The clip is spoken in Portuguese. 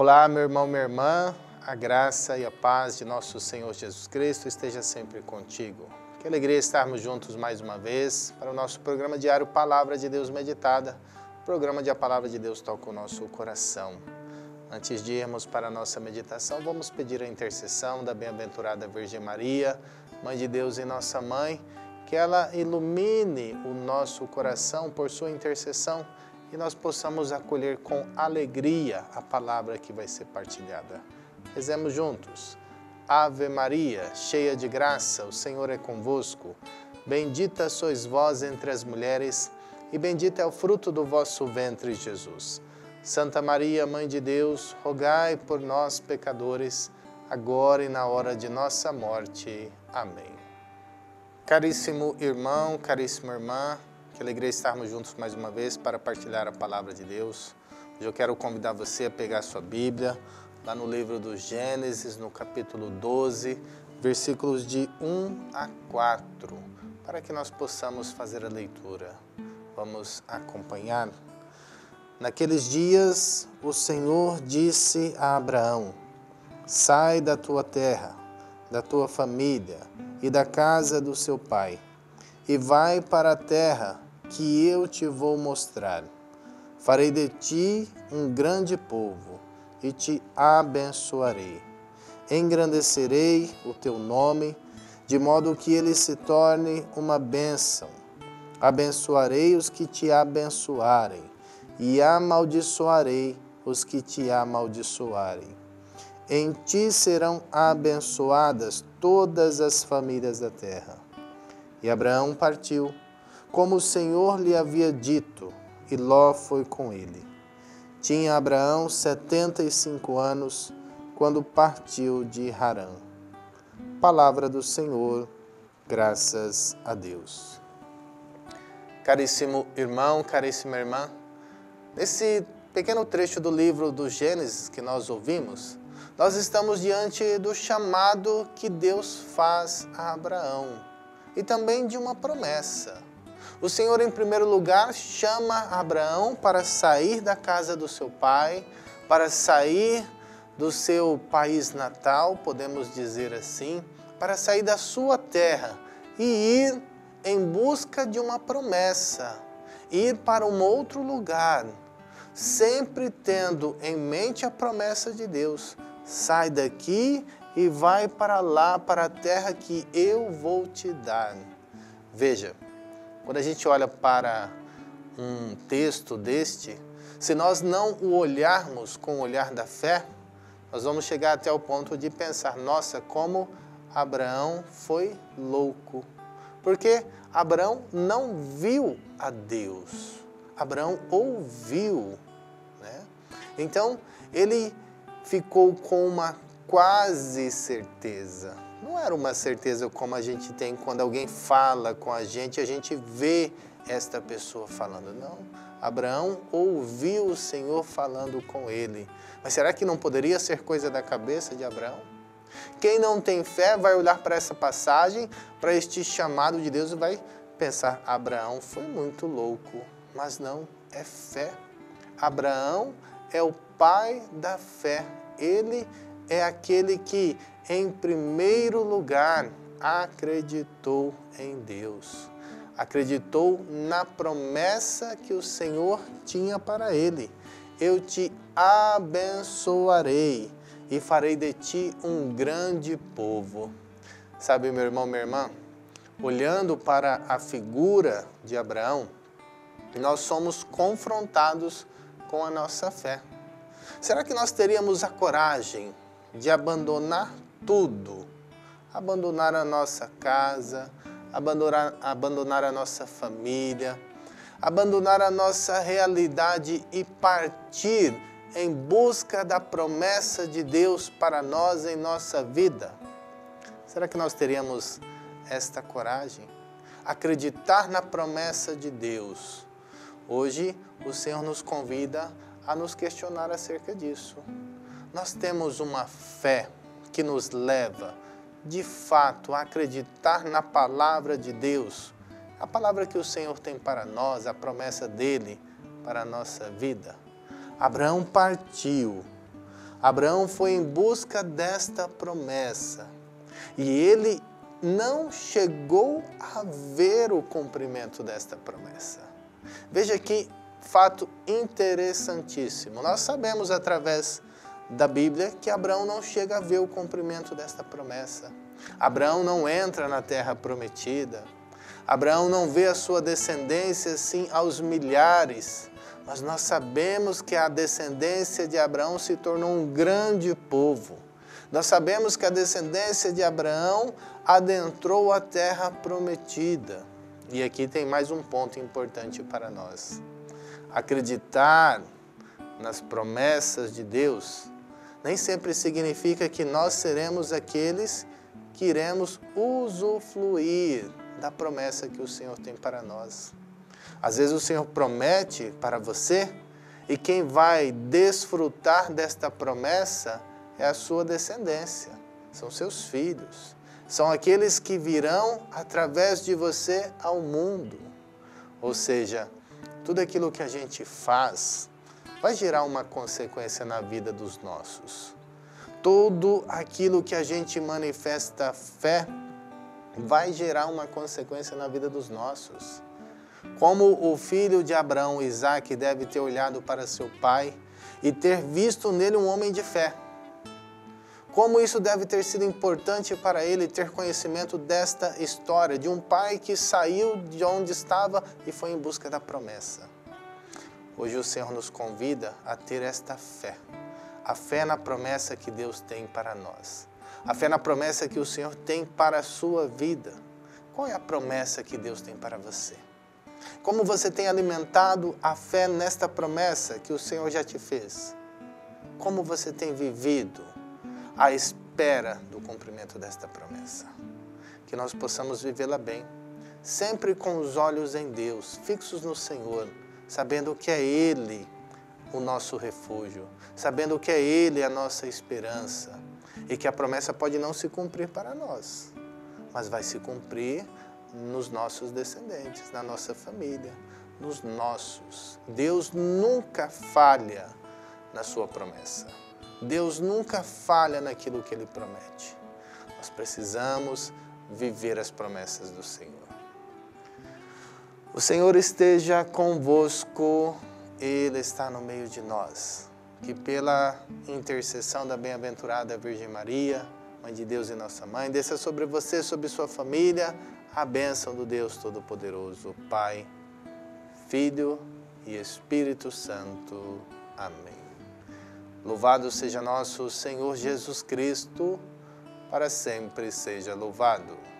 Olá, meu irmão, minha irmã, a graça e a paz de nosso Senhor Jesus Cristo esteja sempre contigo. Que alegria estarmos juntos mais uma vez para o nosso programa diário Palavra de Deus Meditada, programa de A Palavra de Deus toca o nosso coração. Antes de irmos para a nossa meditação, vamos pedir a intercessão da bem-aventurada Virgem Maria, Mãe de Deus e nossa Mãe, que ela ilumine o nosso coração por sua intercessão e nós possamos acolher com alegria a palavra que vai ser partilhada. Rezemos juntos. Ave Maria, cheia de graça, o Senhor é convosco. Bendita sois vós entre as mulheres, e bendito é o fruto do vosso ventre, Jesus. Santa Maria, Mãe de Deus, rogai por nós, pecadores, agora e na hora de nossa morte. Amém. Caríssimo irmão, caríssima irmã, que alegria estarmos juntos mais uma vez para partilhar a palavra de Deus. Hoje eu quero convidar você a pegar a sua Bíblia, lá no livro do Gênesis, no capítulo 12, versículos de 1 a 4, para que nós possamos fazer a leitura. Vamos acompanhar. Naqueles dias, o Senhor disse a Abraão: sai da tua terra, da tua família e da casa do seu pai, e vai para a terra que eu te vou mostrar. Farei de ti um grande povo e te abençoarei. Engrandecerei o teu nome, de modo que ele se torne uma bênção. Abençoarei os que te abençoarem e amaldiçoarei os que te amaldiçoarem. Em ti serão abençoadas todas as famílias da terra. E Abraão partiu, como o Senhor lhe havia dito, e Ló foi com ele. Tinha Abraão 75 anos, quando partiu de Harã. Palavra do Senhor, graças a Deus. Caríssimo irmão, caríssima irmã, nesse pequeno trecho do livro do Gênesis que nós ouvimos, nós estamos diante do chamado que Deus faz a Abraão e também de uma promessa. O Senhor, em primeiro lugar, chama Abraão para sair da casa do seu pai, para sair do seu país natal, podemos dizer assim, para sair da sua terra e ir em busca de uma promessa, ir para um outro lugar, sempre tendo em mente a promessa de Deus. Sai daqui e vai para lá, para a terra que eu vou te dar. Veja, quando a gente olha para um texto deste, se nós não o olharmos com o olhar da fé, nós vamos chegar até o ponto de pensar, nossa, como Abraão foi louco. Porque Abraão não viu a Deus, Abraão ouviu, né? Então, ele ficou com uma quase certeza. Não era uma certeza como a gente tem quando alguém fala com a gente vê esta pessoa falando. Não, Abraão ouviu o Senhor falando com ele. Mas será que não poderia ser coisa da cabeça de Abraão? Quem não tem fé vai olhar para essa passagem, para este chamado de Deus e vai pensar, Abraão foi muito louco. Mas não, é fé. Abraão é o pai da fé. Ele é aquele que, em primeiro lugar, acreditou em Deus. Acreditou na promessa que o Senhor tinha para ele. Eu te abençoarei e farei de ti um grande povo. Sabe, meu irmão, minha irmã, olhando para a figura de Abraão, nós somos confrontados com a nossa fé. Será que nós teríamos a coragem de abandonar tudo? Abandonar a nossa casa, abandonar a nossa família, abandonar a nossa realidade e partir em busca da promessa de Deus para nós em nossa vida? Será que nós teríamos esta coragem? Acreditar na promessa de Deus. Hoje, o Senhor nos convida a nos questionar acerca disso. Nós temos uma fé que nos leva, de fato, a acreditar na palavra de Deus, a palavra que o Senhor tem para nós, a promessa dele para a nossa vida. Abraão partiu. Abraão foi em busca desta promessa e ele não chegou a ver o cumprimento desta promessa. Veja que fato interessantíssimo. Nós sabemos através da Bíblia que Abraão não chega a ver o cumprimento desta promessa. Abraão não entra na terra prometida. Abraão não vê a sua descendência assim aos milhares. Mas nós sabemos que a descendência de Abraão se tornou um grande povo. Nós sabemos que a descendência de Abraão adentrou a terra prometida. E aqui tem mais um ponto importante para nós. Acreditar nas promessas de Deus nem sempre significa que nós seremos aqueles que iremos usufruir da promessa que o Senhor tem para nós. Às vezes o Senhor promete para você e quem vai desfrutar desta promessa é a sua descendência, são seus filhos. São aqueles que virão através de você ao mundo. Ou seja, tudo aquilo que a gente faz vai gerar uma consequência na vida dos nossos. Tudo aquilo que a gente manifesta fé vai gerar uma consequência na vida dos nossos. Como o filho de Abraão, Isaque, deve ter olhado para seu pai e ter visto nele um homem de fé. Como isso deve ter sido importante para ele ter conhecimento desta história, de um pai que saiu de onde estava e foi em busca da promessa. Hoje o Senhor nos convida a ter esta fé. A fé na promessa que Deus tem para nós. A fé na promessa que o Senhor tem para a sua vida. Qual é a promessa que Deus tem para você? Como você tem alimentado a fé nesta promessa que o Senhor já te fez? Como você tem vivido à espera do cumprimento desta promessa? Que nós possamos vivê-la bem, sempre com os olhos em Deus, fixos no Senhor, sabendo que é Ele o nosso refúgio, sabendo que é Ele a nossa esperança e que a promessa pode não se cumprir para nós, mas vai se cumprir nos nossos descendentes, na nossa família, nos nossos. Deus nunca falha na sua promessa. Deus nunca falha naquilo que Ele promete. Nós precisamos viver as promessas do Senhor. O Senhor esteja convosco, Ele está no meio de nós. Que pela intercessão da bem-aventurada Virgem Maria, Mãe de Deus e nossa Mãe, desça sobre você, sobre sua família, a bênção do Deus Todo-Poderoso, Pai, Filho e Espírito Santo. Amém. Louvado seja nosso Senhor Jesus Cristo, para sempre seja louvado.